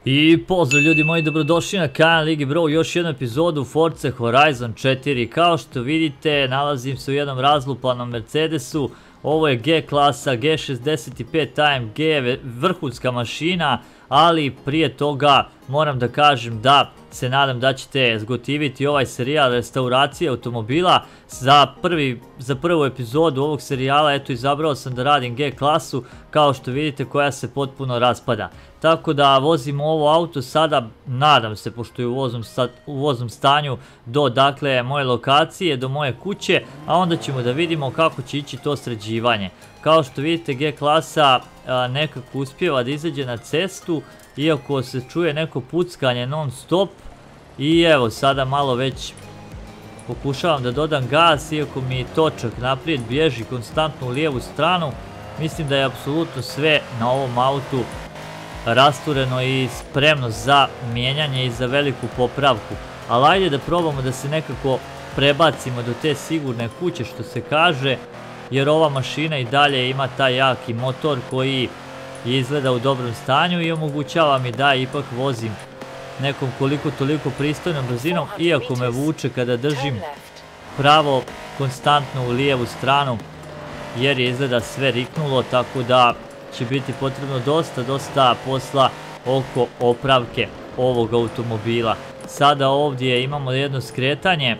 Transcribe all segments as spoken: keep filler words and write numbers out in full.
I pozdrav ljudi moji, dobrodošli na kanal Ligi Bro, još jednu epizodu Forza Horizon četiri. Kao što vidite, nalazim se u jednom razlupanom Mercedesu. Ovo je G klasa, G šezdeset pet A M G, vrhunska mašina, ali prije toga moram da kažem da se nadam da ćete zgotiviti ovaj serijal restauracije automobila. Za, prvi, za prvu epizodu ovog serijala eto izabrao sam da radim G klasu, kao što vidite, koja se potpuno raspada. Tako da vozim ovo auto sada, nadam se, pošto je u voznom, u voznom stanju, do dakle moje lokacije, do moje kuće, a onda ćemo da vidimo kako će ići to sređivanje. Kao što vidite, G klasa a, nekako uspijeva da izađe na cestu, iako se čuje neko puckanje non stop. I evo, sada malo već pokušavam da dodam gas, iako mi točak naprijed bježi konstantno u lijevu stranu. Mislim da je apsolutno sve na ovom autu rastureno i spremno za mijenjanje i za veliku popravku. Ali ajde da probamo da se nekako prebacimo do te sigurne kuće, što se kaže, jer ova mašina i dalje ima taj jaki motor koji izgleda u dobrom stanju i omogućava mi da ipak vozim nekom koliko toliko pristojnom brzinom, iako me vuče kada držim pravo konstantno u lijevu stranu, jer je izgleda sve riknulo, tako da će biti potrebno dosta, dosta posla oko opravke ovog automobila. Sada ovdje imamo jedno skretanje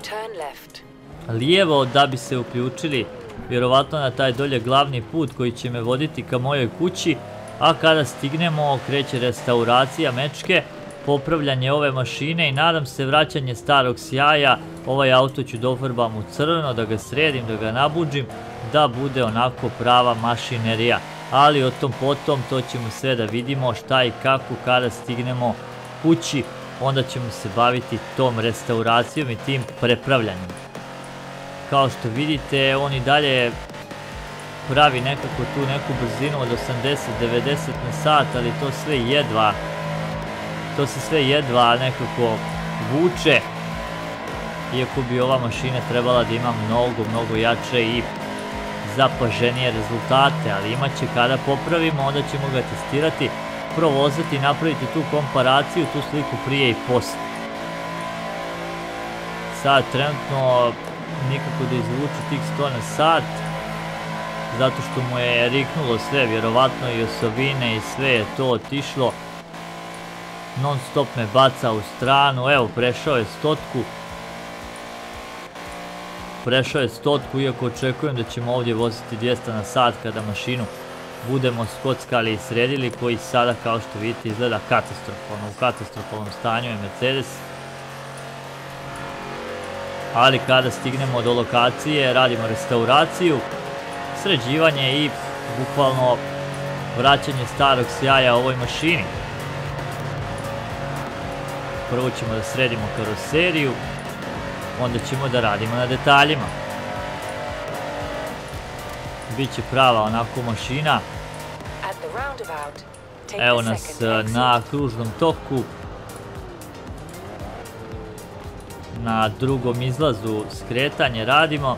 lijevo da bi se uključili vjerovatno na taj dolje glavni put koji će me voditi ka mojoj kući, a kada stignemo kreće restauracija mečke, popravljanje ove mašine i nadam se vraćanje starog sjaja. Ovaj auto ću dofarbam u crveno, da ga sredim, da ga nabuđim, da bude onako prava mašinerija. Ali o tom potom, to ćemo sve da vidimo šta i kako kada stignemo kući, onda ćemo se baviti tom restauracijom i tim prepravljanjem. Kao što vidite, on i dalje pravi nekako tu neku brzinu od osamdeset do devedeset na sat, ali to sve jedva, to se sve jedva nekako vuče, iako bi ova mašina trebala da ima mnogo, mnogo jače i zapaženije rezultate, ali imat će kada popravimo, onda ćemo ga testirati, provozati i napraviti tu komparaciju, tu sliku prije i posle. Sad trenutno nikako da izvuče tih sto na sat, zato što mu je riknulo sve, vjerovatno i osovine i sve je to otišlo. Non stop me baca u stranu, evo prešao je stotku. Prešao je stotku, iako očekujem da ćemo ovdje voziti dvjesto na sat kada mašinu budemo skockali i sredili, koji sada, kao što vidite, izgleda katastrofalno. U katastrofalnom stanju je Mercedes. Ali kada stignemo do lokacije, radimo restauraciju, sređivanje i bukvalno vraćanje starog sjaja ovoj mašini. Prvo ćemo da sredimo karoseriju, onda ćemo da radimo na detaljima. Biće prava onako mašina. Evo nas na kružnom toku, na drugom izlazu skretanje radimo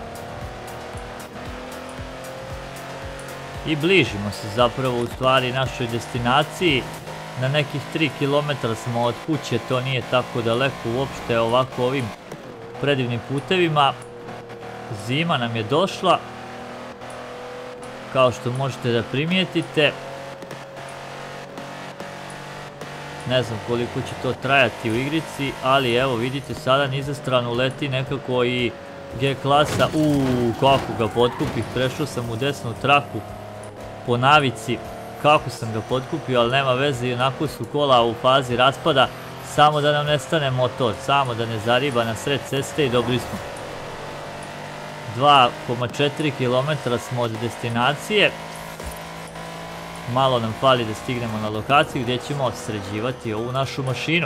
i bližimo se zapravo u stvari našoj destinaciji. Na nekih tri kilometra smo od kuće, to nije tako daleko uopšte ovako ovim predivnim putevima. Zima nam je došla, kao što možete da primijetite. Ne znam koliko će to trajati u igrici, ali evo vidite, sada niza stranu leti nekako i G klasa. Uuu, kako ga potkupih, prešao sam u desnu traku po navici. Kako sam ga potkupio, ali nema veze, i onako su kola u fazi raspada, samo da nam ne stane motor, samo da ne zariba na sred ceste i dobri smo. dva zarez četiri kilometra smo od destinacije, malo nam fali da stignemo na lokaciju gdje ćemo sređivati ovu našu mašinu.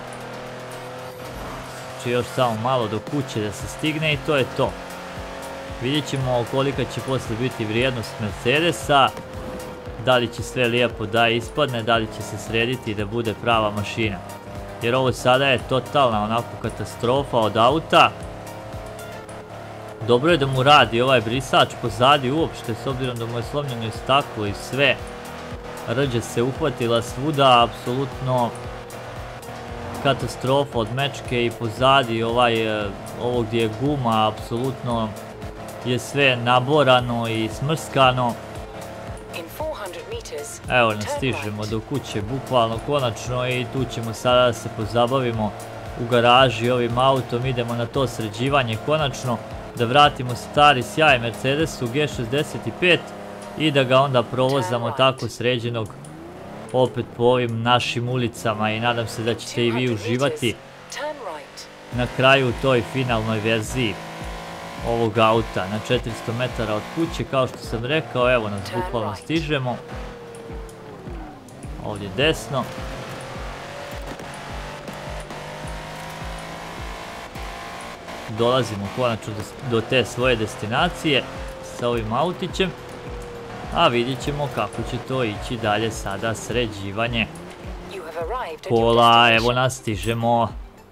Znači još samo malo do kuće da se stigne i to je to. Vidjet ćemo kolika će posle biti vrijednost Mercedesa, da li će sve lijepo da ispadne, da li će se srediti i da bude prava mašina. Jer ovo sada je totalna onako katastrofa od auta. Dobro je da mu radi ovaj brisač pozadi uopšte, s obzirom da mu je slomljeno i staklo i sve. Rđa se uhvatila svuda, apsolutno katastrofa od mečke i pozadi ovaj, ovo gdje je guma, apsolutno je sve naborano i smrskano. Evo nas stižemo do kuće, bukvalno konačno, i tu ćemo sada da se pozabavimo u garaži ovim autom, idemo na to sređivanje konačno, da vratimo stari sjaj Mercedesu G šezdeset pet i da ga onda provozamo tako sređenog opet po ovim našim ulicama, i nadam se da ćete i vi uživati na kraju u toj finalnoj verziji ovog auta. Na četiristo metara od kuće, kao što sam rekao, evo nas bukvalno stižemo. Ovdje desno. Dolazimo konačno do te svoje destinacije sa ovim autićem. A vidjet ćemo kako će to ići dalje sada sređivanje kola. Evo nas stižemo.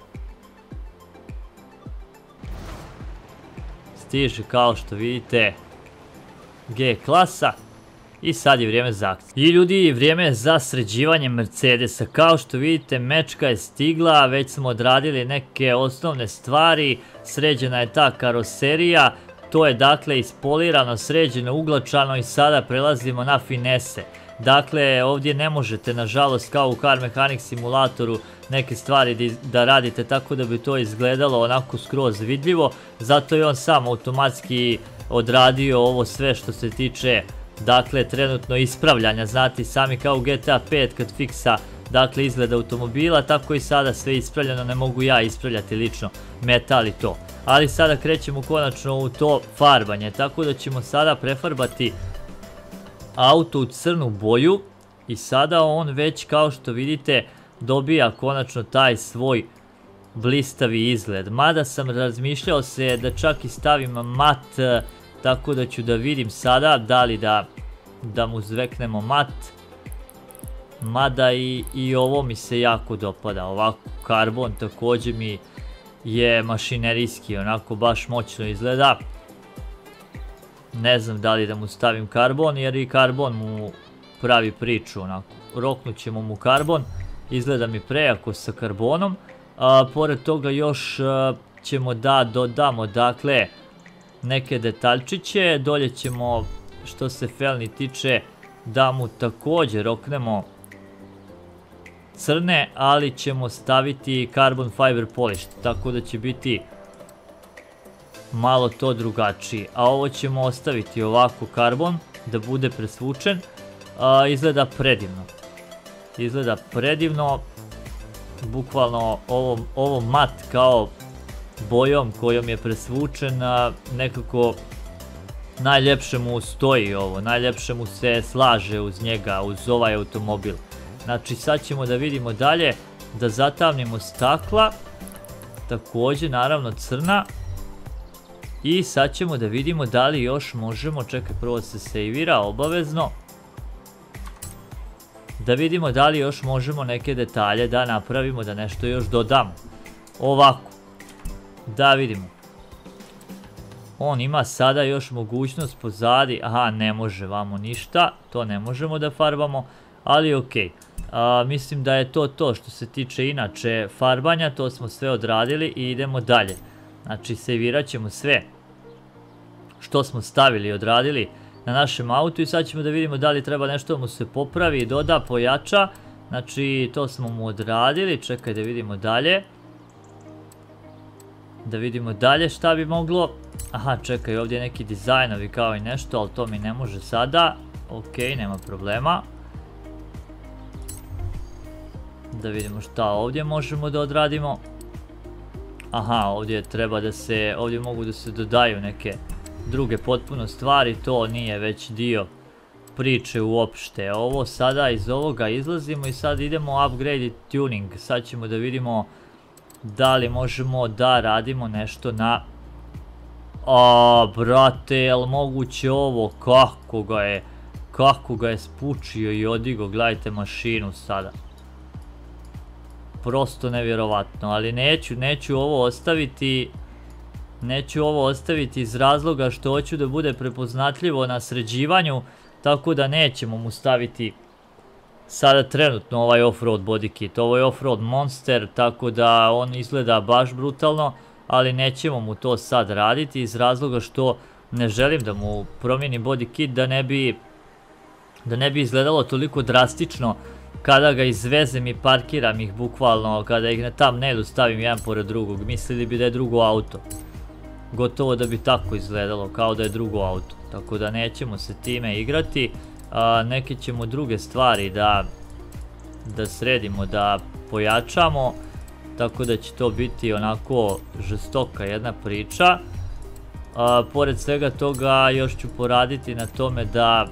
Stiže, kao što vidite, G klasa. I sad je vrijeme za akciju. I ljudi, vrijeme je za sređivanje Mercedesa. Kao što vidite, mečka je stigla, već smo odradili neke osnovne stvari. Sređena je ta karoserija. To je dakle ispolirano, sređeno, uglačano, i sada prelazimo na finese. Dakle, ovdje ne možete, nažalost, kao u Car Mechanic simulatoru, neke stvari da radite tako da bi to izgledalo onako skroz vidljivo. Zato je on sam automatski odradio ovo sve što se tiče, dakle, trenutno ispravljanja. Znate sami, kao u G T A pet kad fiksa, dakle, izgled automobila, tako i sada sve ispravljeno, ne mogu ja ispravljati lično metal i to. Ali sada krećemo konačno u to farbanje, tako da ćemo sada prefarbati auto u crnu boju, i sada on već, kao što vidite, dobija konačno taj svoj blistavi izgled. Mada sam razmišljao se da čak i stavim mat, tako da ću da vidim sada da li da, da mu zveknemo mat. Mada i, i ovo mi se jako dopada, ovako karbon također mi je mašinerijski, onako baš moćno izgleda. Ne znam da li da mu stavim karbon, jer i karbon mu pravi priču, onako. Roknut ćemo mu karbon, izgleda mi prejako sa karbonom. A, pored toga još a, ćemo da dodamo, dakle, neke detaljčiće. Dolje ćemo, što se felni tiče, da mu također roknemo crne, ali ćemo staviti carbon fiber polish, tako da će biti malo to drugačiji. A ovo ćemo ostaviti ovako karbon, da bude presvučen. A, izgleda predivno. Izgleda predivno. Bukvalno ovo, ovo mat kao bojom kojom je presvučen, a, nekako najljepše mu stoji ovo, najljepše mu se slaže uz njega, uz ovaj automobil. Znači sad ćemo da vidimo dalje, da zatamnimo stakla, također naravno crna. I sad ćemo da vidimo da li još možemo, čekaj, prvo se sejvira obavezno. Da vidimo da li još možemo neke detalje da napravimo, da nešto još dodamo. Ovako, da vidimo. On ima sada još mogućnost pozadi, aha, ne može vamo ništa, to ne možemo da farbamo, ali okej. Mislim da je to to što se tiče inače farbanja, to smo sve odradili i idemo dalje. Znači, sejvirat ćemo sve što smo stavili i odradili na našem autu, i sad ćemo da vidimo da li treba nešto mu se popravi, doda, pojača. Znači, to smo mu odradili, čekaj da vidimo dalje. Da vidimo dalje šta bi moglo. Aha, čekaj, ovdje je neki dizajnovi kao i nešto, ali to mi ne može sada. Okej, nema problema. Da vidimo šta ovdje možemo da odradimo. Aha, ovdje treba da se, ovdje mogu da se dodaju neke druge potpuno stvari, to nije već dio priče uopšte. Ovo sada, iz ovoga izlazimo i sad idemo upgrade i tuning. Sad ćemo da vidimo da li možemo da radimo nešto na... A, brate, jel moguće ovo? Kako ga je, kako ga je spučio i odigo, gledajte mašinu sada. Prosto nevjerovatno, ali neću, neću ovo ostaviti, neću ovo ostaviti iz razloga što hoću da bude prepoznatljivo na sređivanju, tako da nećemo mu staviti sada trenutno ovaj off-road body kit. Ovo je off-road monster, tako da on izgleda baš brutalno, ali nećemo mu to sad raditi iz razloga što ne želim da mu promijenim body kit da ne bi da ne bi izgledalo toliko drastično kada ga izvezem i parkiram ih bukvalno, kada ih na thumbnailu stavim jedan pored drugog, mislili bi da je drugo auto. Gotovo da bi tako izgledalo, kao da je drugo auto. Tako da nećemo se time igrati. A, neke ćemo druge stvari da, da sredimo, da pojačamo. Tako da će to biti onako žestoka jedna priča. A, pored svega toga još ću poraditi na tome da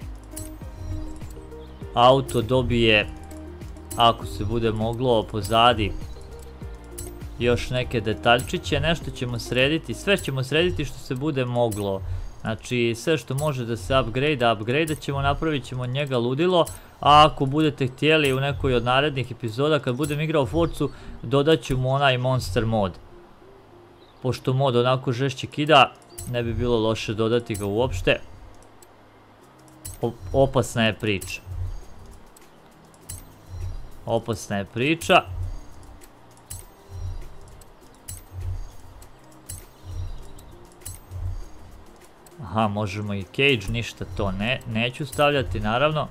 auto dobije, ako se bude moglo, pozadi još neke detaljčiće, nešto ćemo srediti, sve ćemo srediti što se bude moglo. Znači sve što može da se upgrade, upgrade ćemo, napravit ćemo njega ludilo, a ako budete htjeli u nekoj od narednih epizoda kad budem igrao Forcu, dodat ću mu onaj monster mod. Pošto mod onako žešće kida, ne bi bilo loše dodati ga uopšte. Opasna je priča. Opasna je priča. Aha, možemo i cage, ništa to ne, neću stavljati naravno.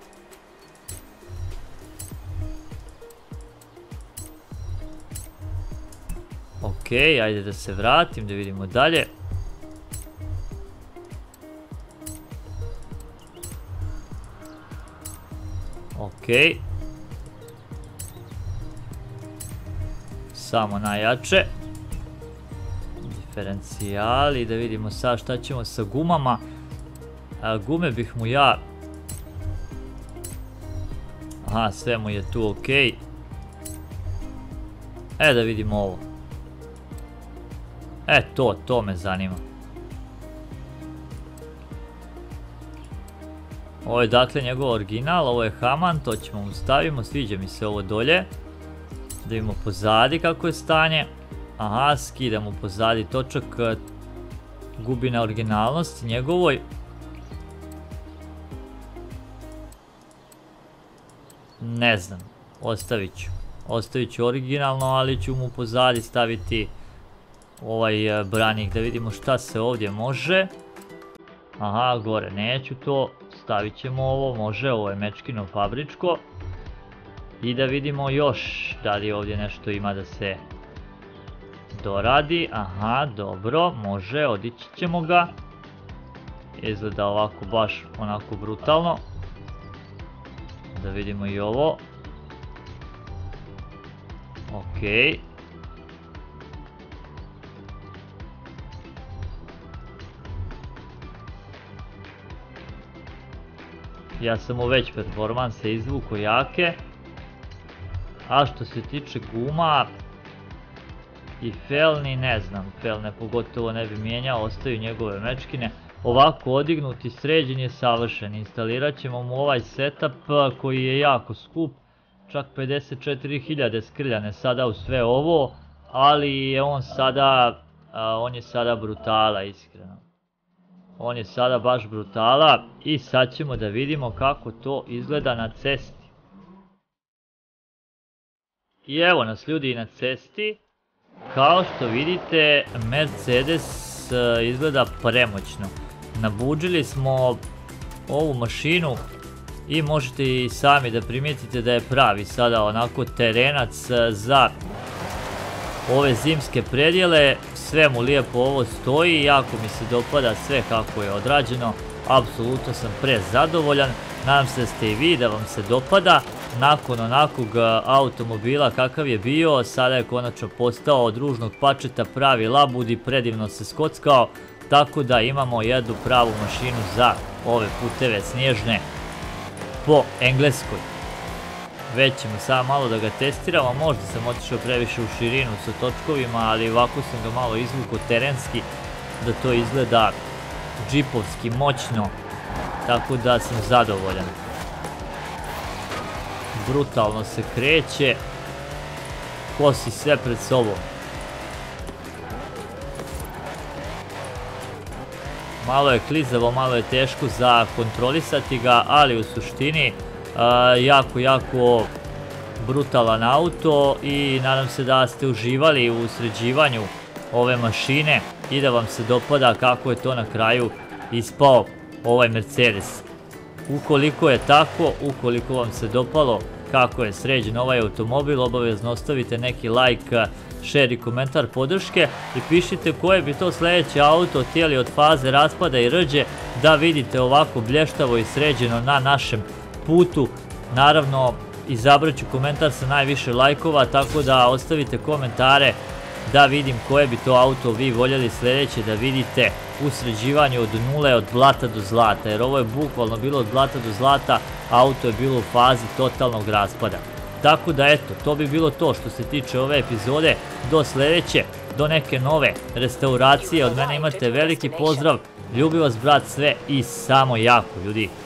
Ok, ajde da se vratim, da vidimo dalje. Ok. Samo najjače. Diferencijali, da vidimo sad šta ćemo sa gumama. A, gume bih mu ja... Aha, sve mu je tu ok. E, da vidimo ovo. E, to, to me zanima. Ovo je dakle njegov original, ovo je Haman, to ćemo mu stavimo, sviđa mi se ovo dolje. Da vidimo pozadi kako je stanje. Aha, skidamo pozadi točak, gubi na originalnosti njegovoj. Ne znam, ostavit ću. Ostavit ću originalno, ali ću mu pozadi staviti ovaj branik, da vidimo šta se ovdje može. Aha, gore neću to, stavit ćemo ovo, može, ovo je Mečkino fabričko. I da vidimo još da li ovdje nešto ima da se doradi. Aha, dobro, može, odići ćemo ga. Izgleda ovako baš onako brutalno. Da vidimo i ovo. Ok. Ja sam mu već performanse izvuko jake. A što se tiče guma i felni, ne znam, felne pogotovo ne bi mijenjao, ostaju njegove mečkine. Ovako odignut i sređen je savršen. Instalirat ćemo mu ovaj setup koji je jako skup, čak pedeset četiri hiljade skrljane sada u sve ovo, ali je on sada, on je sada brutala, iskreno. On je sada baš brutala i sad ćemo da vidimo kako to izgleda na cesti. I evo nas ljudi i na cesti. Kao što vidite, Mercedes izgleda premoćno. Nabuđili smo ovu mašinu i možete i sami da primijetite da je pravi sada onako terenac za ove zimske predjele. Sve mu lijepo ovo stoji, jako mi se dopada sve kako je odrađeno. Apsolutno sam prezadovoljan. Nadam se da ste i vi, da vam se dopada. Nakon onakvog automobila kakav je bio, sada je konačno postao od ružnog pačeta pravi labud i predivno se skockao. Tako da imamo jednu pravu mašinu za ove puteve snježne po Engleskoj. Već ćemo samo malo da ga testiramo, možda sam otišao previše u širinu sa točkovima, ali ovako sam ga malo izvukao terenski, da to izgleda džipovski moćno, tako da sam zadovoljan. Brutalno se kreće, kosi sve pred sobom. Malo je klizavo, malo je teško za kontrolisati ga, ali u suštini Jako, jako brutalan auto i nadam se da ste uživali u sređivanju ove mašine i da vam se dopada kako je to na kraju ispao ovaj Mercedes. Ukoliko je tako, ukoliko vam se dopalo kako je sređen ovaj automobil, obavezno ostavite neki like, share i komentar podrške i pišite koje bi to sljedeće auto htjeli od faze raspada i rđe da vidite ovako blještavo i sređeno na našem putu. Naravno, izabrat ću komentar sa najviše lajkova, tako da ostavite komentare da vidim koje bi to auto vi voljeli sljedeće da vidite u sređivanju od nule, od blata do zlata, jer ovo je bukvalno bilo od blata do zlata, auto je bilo u fazi totalnog raspada. Tako da eto, to bi bilo to što se tiče ove epizode. Do sljedeće, do neke nove restauracije, od mene imate veliki pozdrav, ljubi vas brat sve i samo jako ljudi.